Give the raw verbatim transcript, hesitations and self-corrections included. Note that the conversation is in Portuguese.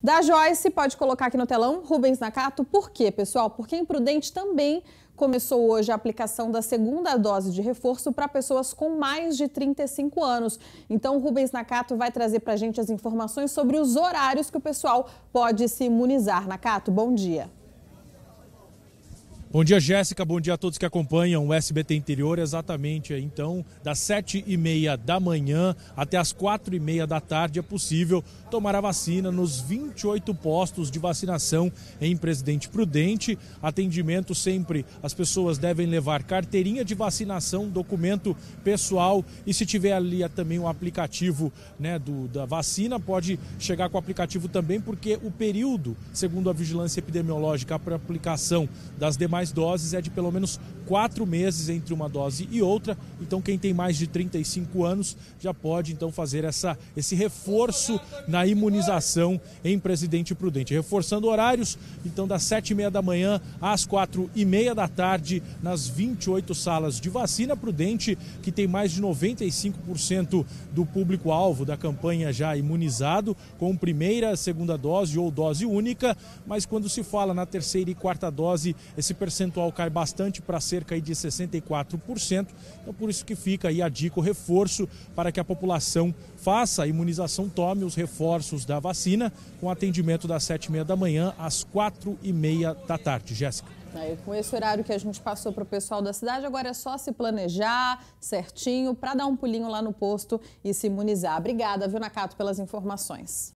Da Joyce, pode colocar aqui no telão, Rubens Nakato. Por quê, pessoal? Porque em Prudente também começou hoje a aplicação da segunda dose de reforço para pessoas com mais de trinta e cinco anos. Então, o Rubens Nakato vai trazer para a gente as informações sobre os horários que o pessoal pode se imunizar. Nakato, bom dia. Bom dia, Jéssica. Bom dia a todos que acompanham o S B T Interior. Exatamente, então, das sete e meia da manhã até as quatro e meia da tarde é possível tomar a vacina nos vinte e oito postos de vacinação em Presidente Prudente. Atendimento sempre, as pessoas devem levar carteirinha de vacinação, documento pessoal e se tiver ali também o aplicativo, né, do, da vacina, pode chegar com o aplicativo também, porque o período, segundo a vigilância epidemiológica, para aplicação das demais doses é de pelo menos quatro meses entre uma dose e outra. Então quem tem mais de trinta e cinco anos já pode então fazer essa, esse reforço na imunização em Presidente Prudente. Reforçando horários, então das sete e meia da manhã às quatro e meia da tarde nas vinte e oito salas de vacina. Prudente, que tem mais de noventa e cinco por cento do público-alvo da campanha já imunizado com primeira, segunda dose ou dose única, mas quando se fala na terceira e quarta dose, esse percentual cai bastante para cerca de sessenta e quatro por cento. Então por isso que fica aí a dica, o reforço para que a população faça a imunização, tome os reforços da vacina com atendimento das sete e meia da manhã às quatro e meia da tarde. Jéssica. Aí, com esse horário que a gente passou para o pessoal da cidade, agora é só se planejar certinho para dar um pulinho lá no posto e se imunizar. Obrigada, viu, Nakato, pelas informações.